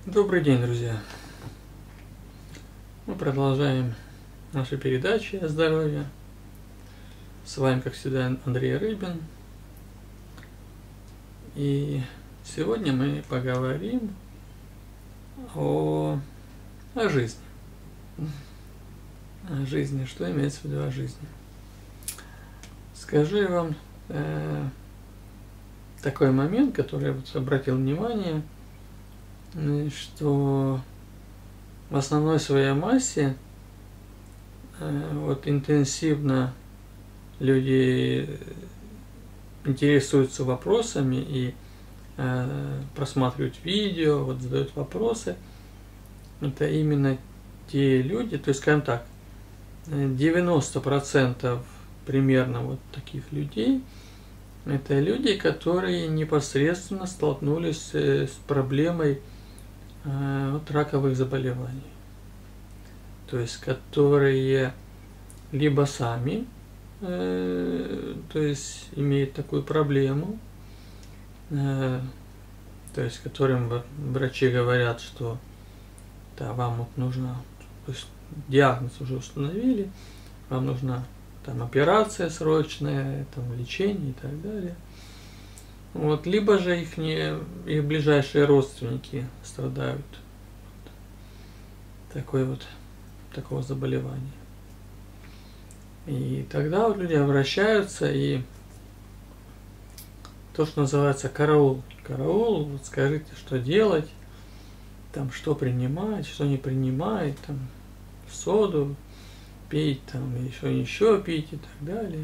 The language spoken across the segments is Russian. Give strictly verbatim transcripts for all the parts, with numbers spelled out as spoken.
Добрый день, друзья! Мы продолжаем наши передачи о здоровье. С вами, как всегда, Андрей Рыбин. И сегодня мы поговорим о, о жизни. О жизни. Что имеется в виду о жизни? Скажу я вам э, такой момент, который я вот обратил внимание, что в основной своей массе э, вот интенсивно люди интересуются вопросами и э, просматривают видео, вот задают вопросы. Это именно те люди, то есть, скажем так, девяносто процентов примерно вот таких людей, это люди, которые непосредственно столкнулись с проблемой вот, раковых заболеваний. То есть, которые либо сами, э, то есть, имеют такую проблему, э, то есть, которым врачи говорят, что да, вам вот нужно, то есть, диагноз уже установили, вам нужна там операция срочная, там лечение и так далее. Вот, либо же их, не, их ближайшие родственники страдают от такой вот, такого заболевания. И тогда вот люди обращаются, и то, что называется караул. Караул, вот скажите, что делать, там, что принимать, что не принимать, там, соду пить, там, еще, еще пить и так далее.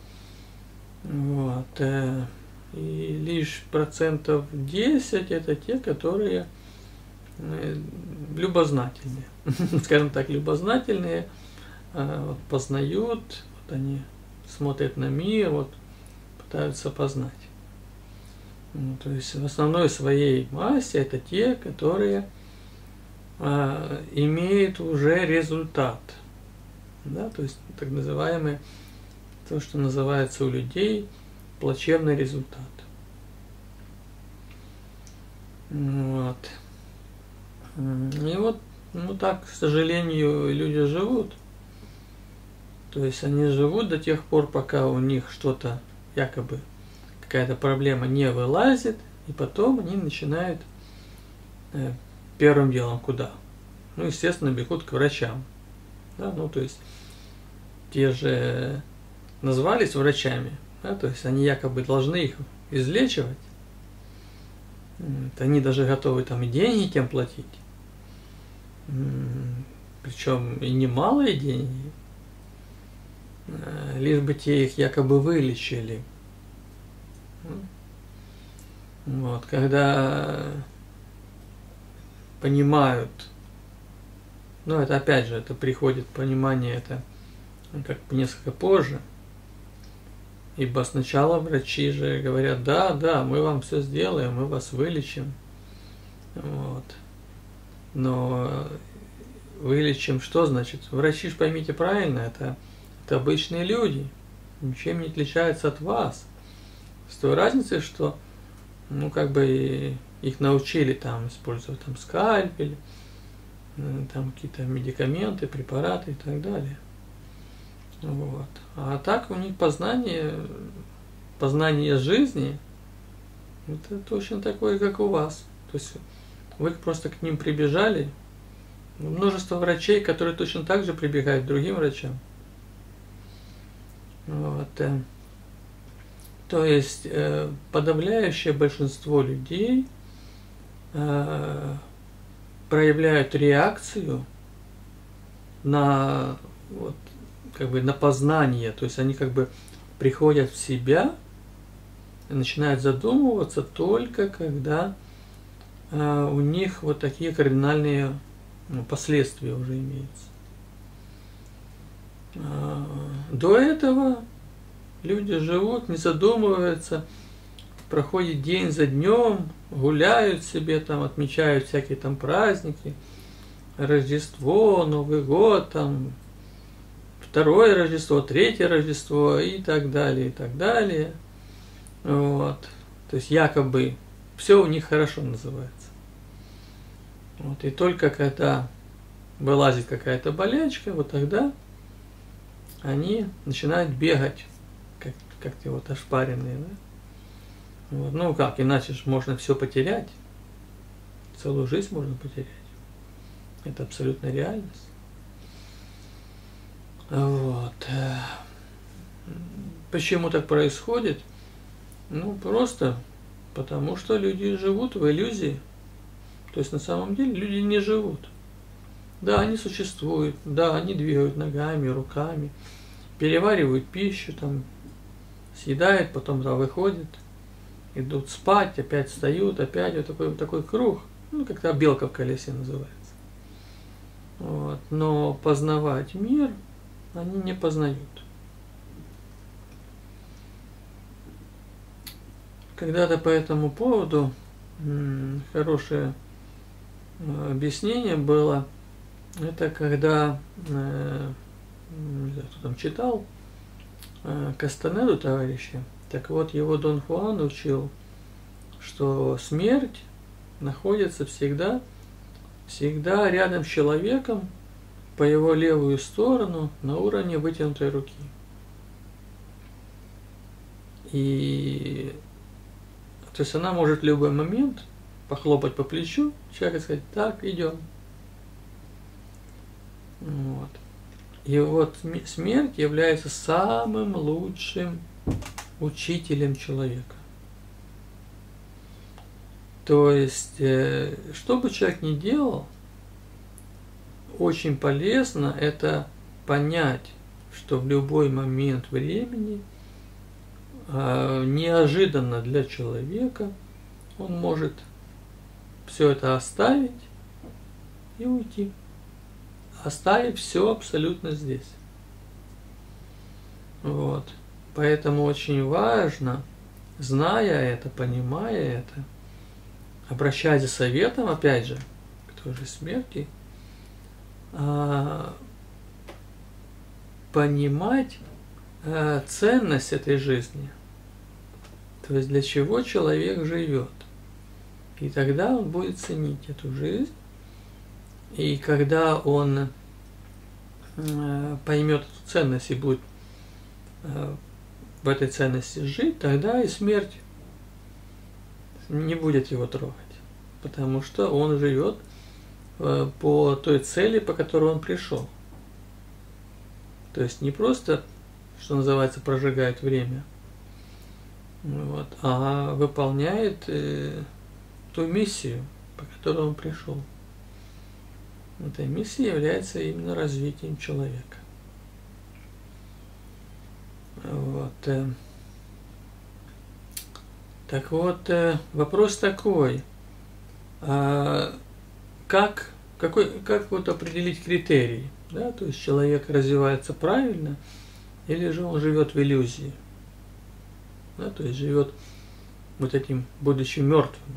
Вот. И лишь процентов десять это те, которые любознательные, скажем так, любознательные, вот, познают, вот они смотрят на мир, вот, пытаются познать. Ну, то есть в основной своей массе это те, которые а, имеют уже результат, да, то есть так называемый, то, что называется у людей плачевный результат. Вот. И вот, ну так, к сожалению, люди живут. То есть они живут до тех пор, пока у них что-то, якобы, какая-то проблема не вылазит, и потом они начинают э, первым делом куда? Ну, естественно, бегут к врачам. Да? Ну, то есть те же назвались врачами, да? То есть они якобы должны их излечивать. Они даже готовы там и деньги тем платить. Причем и немалые деньги. Лишь бы те их якобы вылечили. Вот, когда понимают, ну это опять же, это приходит понимание, это как бы несколько позже, ибо сначала врачи же говорят, да, да, мы вам все сделаем, мы вас вылечим, вот, но вылечим, что значит? Врачи же, поймите правильно, это, это обычные люди, ничем не отличаются от вас. С той разницей, что, ну, как бы их научили там использовать там скальпель, там какие-то медикаменты, препараты и так далее. Вот. А так у них познание, познание жизни, это точно такое, как у вас. То есть вы просто к ним прибежали, множество врачей, которые точно так же прибегают к другим врачам. Вот. То есть э, подавляющее большинство людей э, проявляют реакцию на, вот, как бы на познание, то есть они как бы приходят в себя и начинают задумываться только когда э, у них вот такие кардинальные, ну, последствия уже имеются. Э, до этого люди живут, не задумываются, проходит день за днем, гуляют себе, там, отмечают всякие там праздники, Рождество, Новый год, там, второе Рождество, третье Рождество и так далее, и так далее. Вот. То есть якобы все у них хорошо называется. Вот, и только когда вылазит какая-то болячка, вот тогда они начинают бегать, как, как-то вот ошпаренные. Да? Вот, ну как, иначе же можно все потерять. Целую жизнь можно потерять. Это абсолютная реальность. Вот. Почему так происходит? Ну, просто потому, что люди живут в иллюзии. То есть на самом деле люди не живут. Да, они существуют, да, они двигают ногами, руками, переваривают пищу, там, съедают, потом да, выходят, идут спать, опять встают, опять вот такой, вот такой круг. Ну, как-то белка в колесе называется. Вот. Но познавать мир они не познают. Когда-то по этому поводу м, хорошее э, объяснение было. Это когда, э, не знаю, кто там читал, э, Кастанеду товарища. Так вот, его Дон Хуан учил, что смерть находится всегда, всегда рядом с человеком по его левую сторону на уровне вытянутой руки. И то есть она может в любой момент похлопать по плечу человека и сказать: так, идем. Вот. И вот смерть является самым лучшим учителем человека. То есть, что бы человек ни делал, очень полезно это понять, что в любой момент времени неожиданно для человека он может все это оставить и уйти. Оставив все абсолютно здесь. Вот. Поэтому очень важно, зная это, понимая это, обращаясь за советом, опять же, к той же смерти, понимать ценность этой жизни. То есть для чего человек живет. И тогда он будет ценить эту жизнь. И когда он поймет эту ценность и будет в этой ценности жить, тогда и смерть не будет его трогать. Потому что он живет по той цели, по которой он пришел. То есть не просто, что называется, прожигает время, вот, а выполняет э, ту миссию, по которой он пришел. Эта миссия является именно развитием человека. Вот. Так вот, вопрос такой: а как, какой, как вот определить критерий? Да? То есть человек развивается правильно, или же он живет в иллюзии? Да? То есть живет вот этим, будучи мертвым.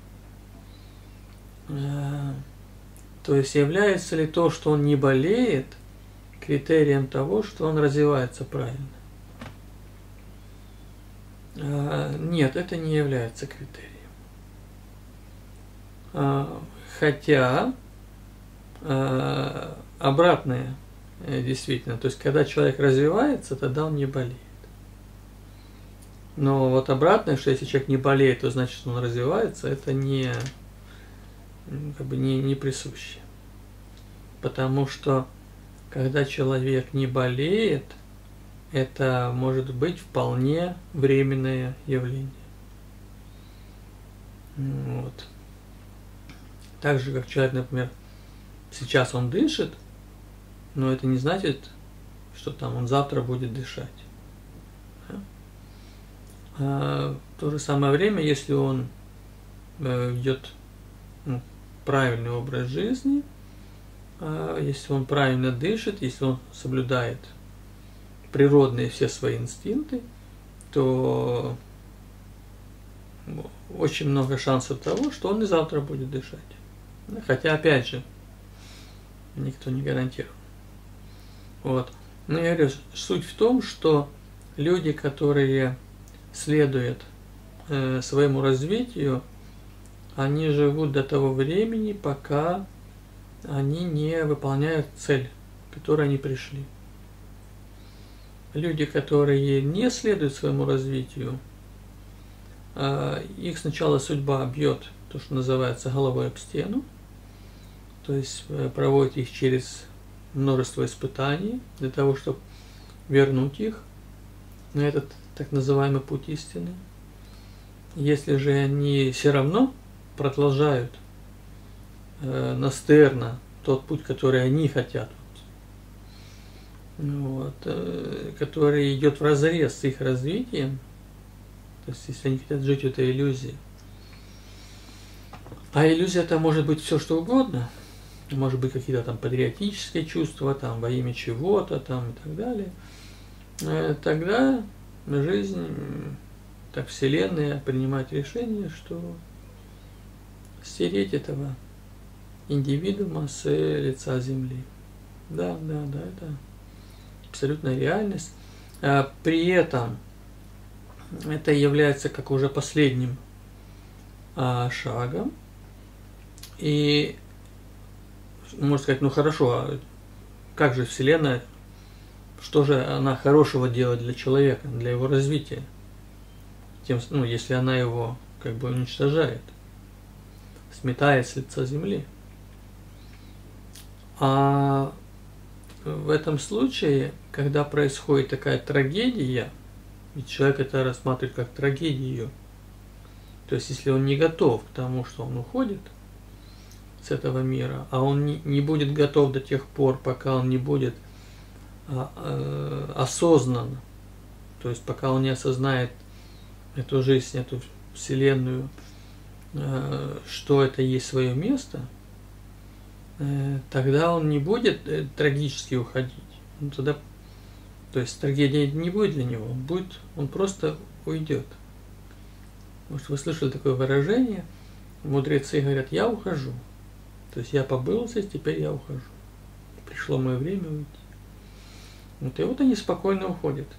То есть является ли то, что он не болеет, критерием того, что он развивается правильно? Нет, это не является критерием. Хотя обратное действительно, то есть когда человек развивается, тогда он не болеет. Но вот обратное, что если человек не болеет, то значит он развивается, это не, как бы не, не присуще. Потому что когда человек не болеет, это может быть вполне временное явление. Вот. Так же, как человек, например, сейчас он дышит, но это не значит, что там он завтра будет дышать. А в то же самое время, если он ведет ну, правильный образ жизни, если он правильно дышит, если он соблюдает природные все свои инстинкты, то очень много шансов того, что он и завтра будет дышать. Хотя, опять же, никто не гарантирует. Вот. Но я говорю, суть в том, что люди, которые следуют э, своему развитию, они живут до того времени, пока они не выполняют цель, к которой они пришли. Люди, которые не следуют своему развитию, их сначала судьба бьет, то, что называется, головой об стену, то есть проводит их через множество испытаний для того, чтобы вернуть их на этот так называемый путь истины. Если же они все равно продолжают э, настырно тот путь, который они хотят, вот, э, который идет вразрез с их развитием, то есть если они хотят жить в этой иллюзии. А иллюзия это может быть все что угодно, может быть какие-то там патриотические чувства, там во имя чего-то, там и так далее. Э, тогда жизнь, так Вселенная принимает решение, что стереть этого индивидуума с лица Земли. Да, да, да, это абсолютная реальность. А при этом это является как уже последним а, шагом. И можно сказать, ну хорошо, а как же Вселенная, что же она хорошего делает для человека, для его развития? Тем, ну, если она его как бы уничтожает, сметает с лица Земли. А в этом случае, когда происходит такая трагедия, ведь человек это рассматривает как трагедию, то есть если он не готов к тому, что он уходит с этого мира, а он не, не будет готов до тех пор, пока он не будет а, а, осознан, то есть пока он не осознает эту жизнь, эту Вселенную, а, что это есть свое место, а, тогда он не будет э, трагически уходить. Ну, тогда, то есть трагедия не будет для него, он будет, он просто уйдет. Может, вы слышали такое выражение, мудрецы говорят: я ухожу. То есть я побыл здесь, теперь я ухожу. Пришло мое время уйти. Вот, и вот они спокойно уходят.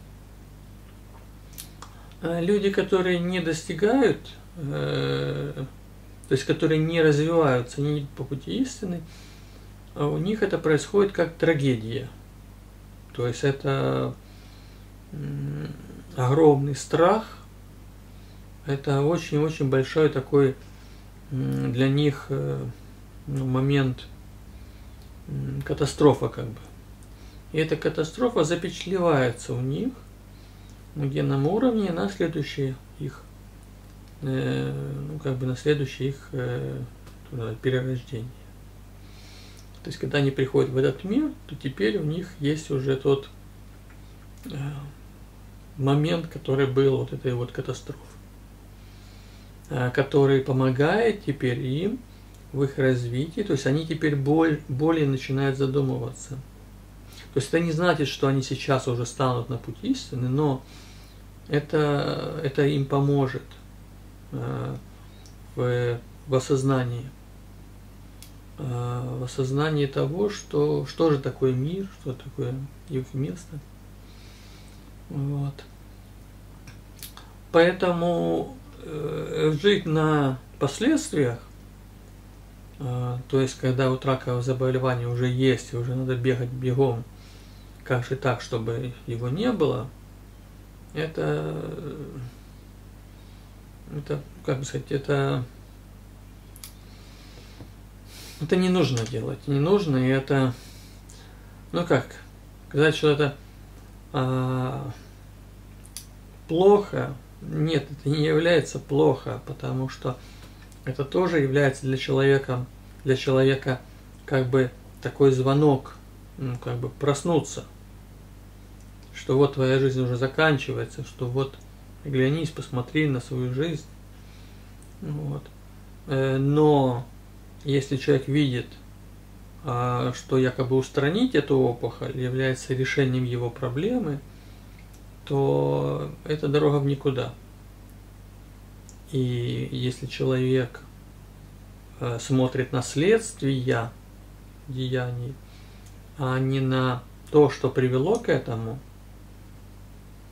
А люди, которые не достигают, э, то есть которые не развиваются, не идут по пути истины, у них это происходит как трагедия. То есть это э, огромный страх, это очень-очень большой такой э, для них э, ну, момент э, катастрофа как бы. И эта катастрофа запечатлевается у них на генном уровне на следующее их, э, ну как бы на следующее их э, перерождение. То есть когда они приходят в этот мир, то теперь у них есть уже тот э, момент, который был вот этой вот катастрофы, э, который помогает теперь им в их развитии, то есть они теперь боль, более начинают задумываться. То есть это не значит, что они сейчас уже станут на путь истины, но это, это им поможет э, в, в осознании, э, в осознании того, что, что же такое мир, что такое их место. Вот. Поэтому э, жить на последствиях, э, то есть когда вот раковое заболевание уже есть, и уже надо бегать бегом, как же так, чтобы его не было, это, это, как бы сказать, это, это не нужно делать, не нужно, и это, ну как, сказать, что это а, плохо, нет, это не является плохо, потому что это тоже является для человека, для человека как бы такой звонок, ну, как бы проснуться, что вот твоя жизнь уже заканчивается, что вот оглянись, посмотри на свою жизнь. Вот. Но если человек видит, что якобы устранить эту опухоль является решением его проблемы, то это дорога в никуда. И если человек смотрит на следствия деяний, а не на то, что привело к этому,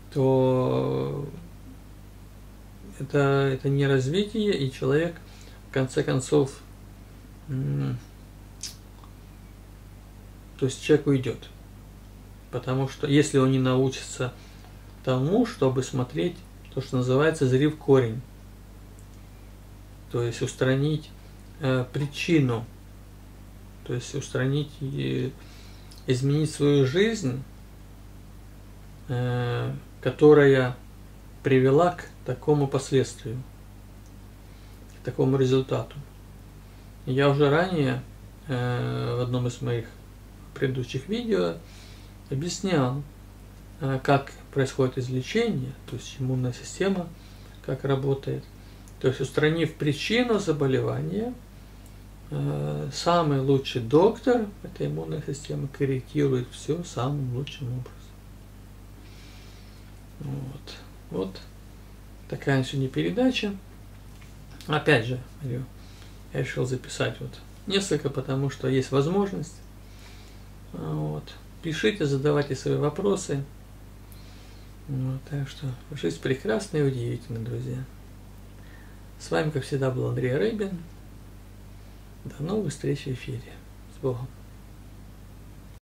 то это, это не развитие, и человек, конце концов, то есть человек уйдет. Потому что если он не научится тому, чтобы смотреть то, что называется «зри в корень», то есть устранить э, причину, то есть устранить и изменить свою жизнь, э, которая привела к такому последствию, к такому результату. Я уже ранее э, в одном из моих предыдущих видео объяснял, э, как происходит излечение, то есть иммунная система, как работает. То есть, устранив причину заболевания, э, самый лучший доктор этой иммунной системы корректирует все самым лучшим образом. Вот, вот такая сегодня передача. Опять же, я решил записать вот несколько, потому что есть возможность. Вот. Пишите, задавайте свои вопросы. Вот, так что жизнь прекрасна и удивительна, друзья. С вами, как всегда, был Андрей Рыбин. До новых встреч в эфире. С Богом.